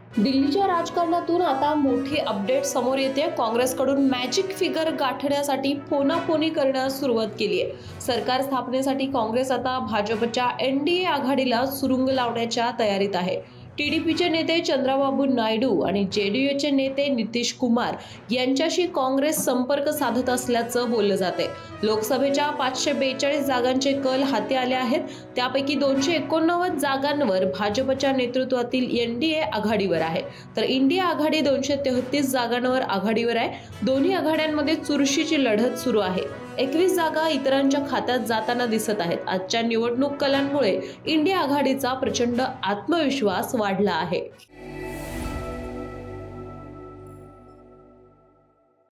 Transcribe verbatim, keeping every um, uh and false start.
दिल्लीच्या राजकारणातून आता मोठी अपडेट समोर येते। काँग्रेसकडून मॅजिक फिगर गाठण्यासाठी फोनाफोनी करण्यास सुरुवात केली आहे। सरकार स्थापनेसाठी काँग्रेस आता भाजपच्या एनडीए आघाडीला सुरुंग लावण्याच्या तयारीत आहे। टीडीपीचे नेते चंद्राबाबू नायडू आणि जेडीयूचे नेते नितीश कुमार यांच्याशी काँग्रेस संपर्क साधत असल्याचं बोललं जाते। लोकसभेच्या पाचशे बेचाळीस जागांचे कल हाती आले आहेत। त्यापैकी दोनशे एकोणनव्वद जागांवर भाजपच्या नेतृत्वातील एनडीए आघाडीवर आहे, तर इंडिया आघाडी दोनशे तेहतीस जागांवर आघाडीवर आहे। दोन्ही आघाड्यांमध्ये चुरशीची लढत सुरू आहे। एकवीस जागा इतरांच्या खात्यात जाताना दिसत आहेत। आजच्या निवडणूक कलांमुळे इंडिया आघाडीचा प्रचंड आत्मविश्वास वाढला आहे।